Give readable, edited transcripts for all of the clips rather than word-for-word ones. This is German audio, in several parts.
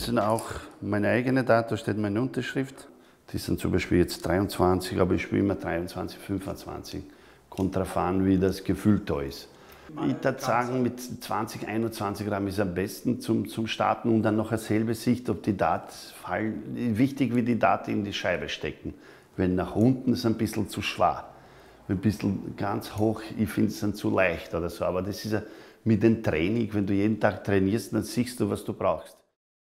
sind auch meine eigene Daten, da steht meine Unterschrift. Die sind zum Beispiel jetzt 23, aber ich spiele immer 23, 25. Kontrafahren, wie das Gefühl da ist. Ich würde sagen, mit 20, 21 Gramm ist am besten zum Starten und dann noch eine selbe Sicht, ob die Dart fallen. Wichtig, wie die Dart in die Scheibe stecken. Wenn nach unten ist es ein bisschen zu schwer. Ein bisschen ganz hoch, ich finde es dann zu leicht oder so. Aber das ist ja mit dem Training, wenn du jeden Tag trainierst, dann siehst du, was du brauchst.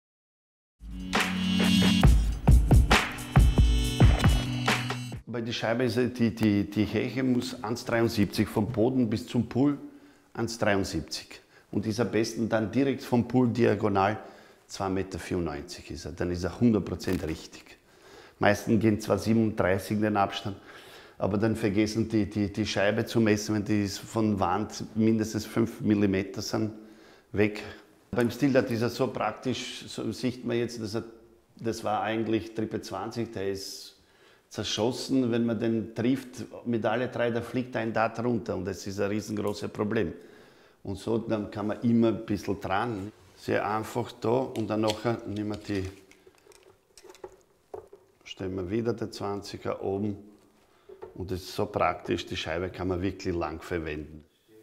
Bei der Scheibe ist die Heche muss 1,73 vom Boden bis zum Pool 1,73 und ist am besten dann direkt vom Pool diagonal 2,94 Meter ist er. Dann ist er 100% richtig. Meistens gehen zwar 37 den Abstand, aber dann vergessen die Scheibe zu messen, wenn die von Wand mindestens 5 mm sind, weg. Beim Stilldart ist er so praktisch, so sieht man jetzt, das war eigentlich Triple 20, der ist zerschossen, wenn man den trifft mit alle drei, da fliegt ein Dart runter und das ist ein riesengroßes Problem. Und so dann kann man immer ein bisschen dran. Sehr einfach da und dann nachher nehmen wir die, stellen wir wieder den 20er oben und das ist so praktisch, die Scheibe kann man wirklich lang verwenden.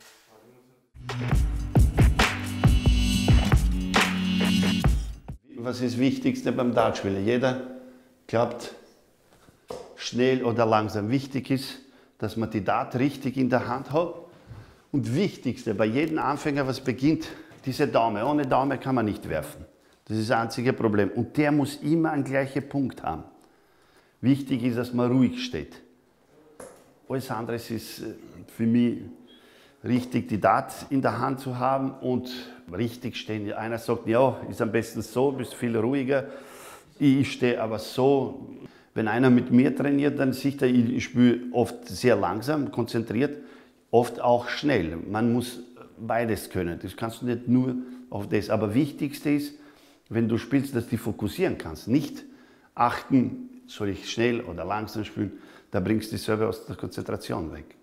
Was ist das Wichtigste beim Dartspielen? Jeder glaubt, schnell oder langsam. Wichtig ist, dass man die Dart richtig in der Hand hat. Und wichtigste bei jedem Anfänger, was beginnt, diese Daumen. Ohne Daumen kann man nicht werfen. Das ist das einzige Problem. Und der muss immer einen gleichen Punkt haben. Wichtig ist, dass man ruhig steht. Alles andere ist für mich richtig, die Dart in der Hand zu haben und richtig stehen. Einer sagt, ja, ist am besten so, bist viel ruhiger. Ich stehe aber so. Wenn einer mit mir trainiert, dann sieht er, ich spiele oft sehr langsam, konzentriert, oft auch schnell. Man muss beides können. Das kannst du nicht nur auf das. Aber wichtigste ist, wenn du spielst, dass du dich fokussieren kannst. Nicht achten, soll ich schnell oder langsam spielen, da bringst du dich selber aus der Konzentration weg.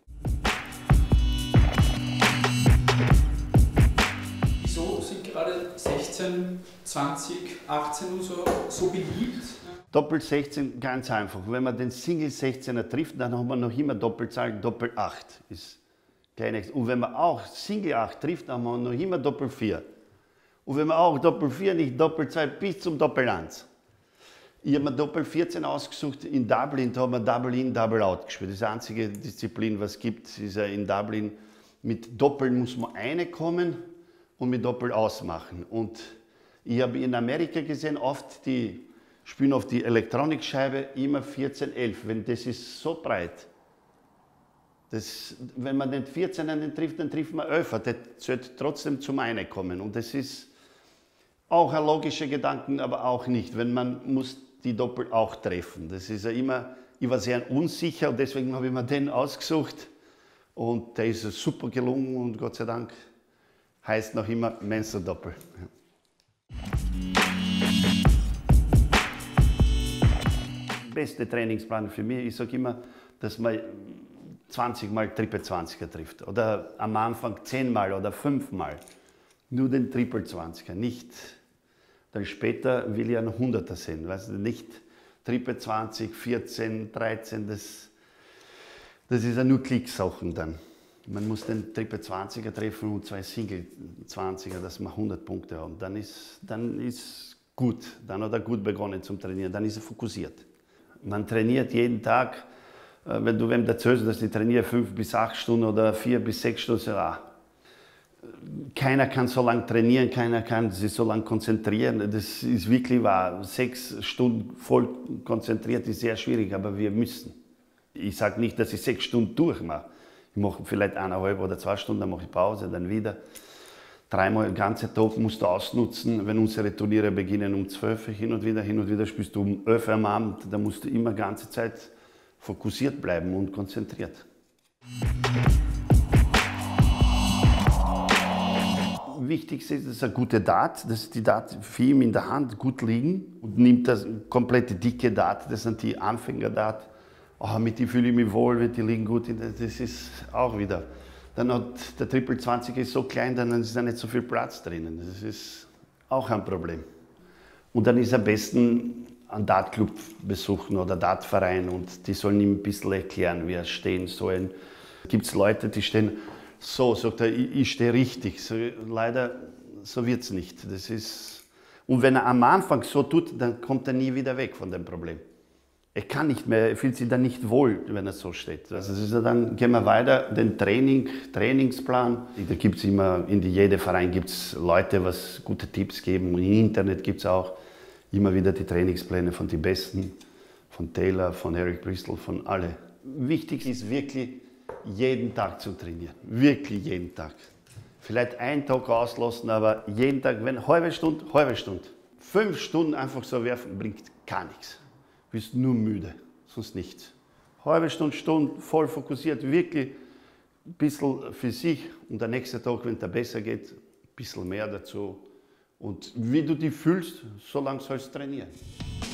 Wieso sind gerade 16, 20, 18 und so beliebt? Doppel 16, ganz einfach. Wenn man den Single 16er trifft, dann haben wir noch immer Doppelzahl, Doppel 8 ist klein. Und wenn man auch Single 8 trifft, dann haben wir noch immer Doppel 4. Und wenn man auch Doppel 4, nicht Doppel 2 bis zum Doppel 1. Ich habe mir Doppel 14 ausgesucht in Dublin, da haben wir Double In, Double Out gespielt. Das ist die einzige Disziplin, was es gibt, ist ja in Dublin. Mit Doppel muss man reinkommen und mit Doppel ausmachen. Und ich habe in Amerika gesehen, oft die spielen auf die Elektronikscheibe immer 14-11, wenn das ist so breit. Wenn man den 14er trifft, dann trifft man 11er, der sollte trotzdem zum Reinkommen. Und das ist auch ein logischer Gedanke, aber auch nicht, wenn man muss die Doppel auch treffen. Das ist ja immer, ich war sehr unsicher und deswegen habe ich mir den ausgesucht und der ist super gelungen und Gott sei Dank heißt noch immer Mensa Doppel. Beste Trainingsplan für mich, ich sage immer, dass man 20 Mal Triple 20er trifft oder am Anfang 10 Mal oder 5 Mal. Nur den Triple 20er, nicht. Dann später will ich einen 100er sehen, weißt du, nicht Triple 20, 14, 13, das ist ja nur Klicksachen dann. Man muss den Triple 20er treffen und 2 Single 20er, dass wir 100 Punkte haben. Dann ist gut, dann hat er gut begonnen zum Trainieren, dann ist er fokussiert. Man trainiert jeden Tag, wenn du wem erzählst, dass ich trainiere 5 bis 8 Stunden oder 4 bis 6 Stunden, keiner kann so lange trainieren, keiner kann sich so lange konzentrieren. Das ist wirklich wahr. 6 Stunden voll konzentriert ist sehr schwierig, aber wir müssen. Ich sage nicht, dass ich 6 Stunden durchmache. Ich mache vielleicht 1,5 oder 2 Stunden, dann mache ich Pause, dann wieder. 3-mal den ganzen Tag musst du ausnutzen, wenn unsere Turniere beginnen um 12 Uhr, hin und wieder spielst du um 11 Uhr am Abend, da musst du immer die ganze Zeit fokussiert bleiben und konzentriert. Wichtigste ist, dass eine gute Dart, dass die Dart für ihn in der Hand gut liegen und nimmt das komplette dicke Dart, das sind die Anfänger-Dart. Oh, mit die fühle ich mich wohl, die liegen gut, das ist auch wieder. Dann hat der Triple 20 ist so klein, dann ist da nicht so viel Platz drinnen. Das ist auch ein Problem. Und dann ist am besten einen Dartclub besuchen oder Dartverein und die sollen ihm ein bisschen erklären, wie er stehen soll. Gibt es Leute, die stehen so, sagt er, ich stehe richtig. So, leider, so wird es nicht. Und wenn er am Anfang so tut, dann kommt er nie wieder weg von dem Problem. Er kann nicht mehr, er fühlt sich dann nicht wohl, wenn er so steht. Also dann gehen wir weiter, den Trainingsplan. Da gibt es immer, in jedem Verein gibt es Leute, was gute Tipps geben. Und im Internet gibt es auch immer wieder die Trainingspläne von den Besten, von Taylor, von Eric Bristol, von alle. Wichtig ist wirklich, jeden Tag zu trainieren. Wirklich jeden Tag. Vielleicht einen Tag auslassen, aber jeden Tag, wenn halbe Stunde. 5 Stunden einfach so werfen, bringt gar nichts. Du bist nur müde, sonst nichts. Halbe Stunde, voll fokussiert, wirklich ein bisschen für sich. Und der nächste Tag, wenn es besser geht, ein bisschen mehr dazu. Und wie du dich fühlst, so lange sollst du trainieren.